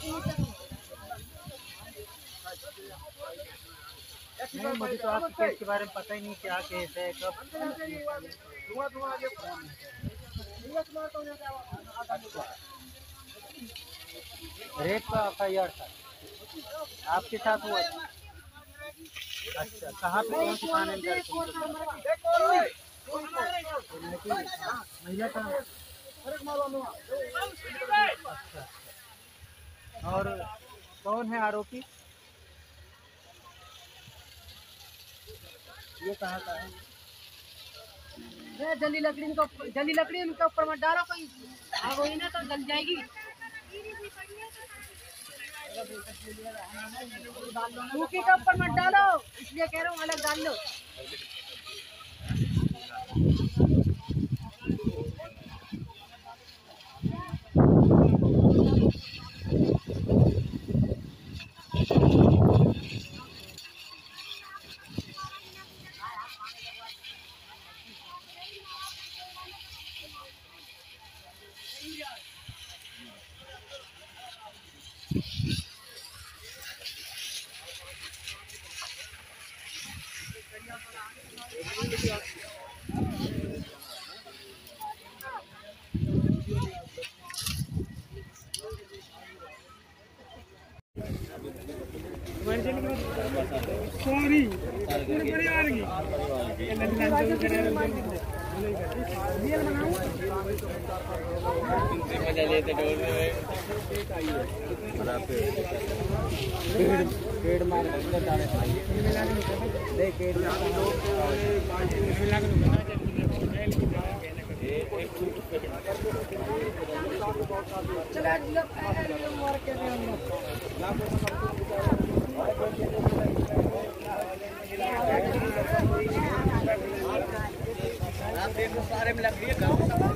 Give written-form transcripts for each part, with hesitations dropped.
नहीं, मुझे तो आपके केस के बारे में पता ही नहीं, क्या केस है, कब। रेप का FIR था आपके साथ हुआ था? अच्छा, कहाँ पे, कौन सी थाने में दर्ज? महिला का। अच्छा, और कौन है आरोपी? ये कहाँ का है? जली लकड़ी इनके ऊपर मत डालो, कोई आग हुई ना तो जल जाएगी। सूखी के ऊपर मत डालो, इसलिए कह रहा हूँ अलग डाल लो। सॉरी पेड़ मार सारे में लग रही है।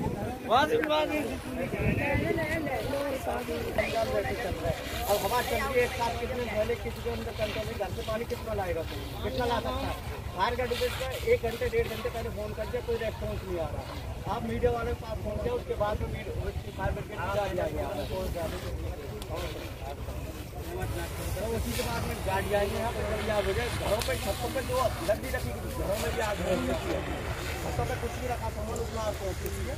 अब हवा चल रही है एक साथ, कितने पहले किसी के अंदर कंट्रोल नहीं, घर से पानी कितना लाएगा, कितना ला सकता है? फायर का डिपेंड का 1 घंटे 1.5 घंटे पहले फोन कर दिया, कोई रेस्पॉन्स नहीं आ रहा। आप मीडिया वाले के पास फोन किया, उसके बाद में फायर ब्रिगेड जा गया, उसी के बाद में गाड़ी आई है। आग हो जाए घरों पर, छतों पर जो लकड़ी रखी, घरों में भी आग हो जाती है। छतों पर कुछ भी रखा सामान उतना आग पहुँचती है।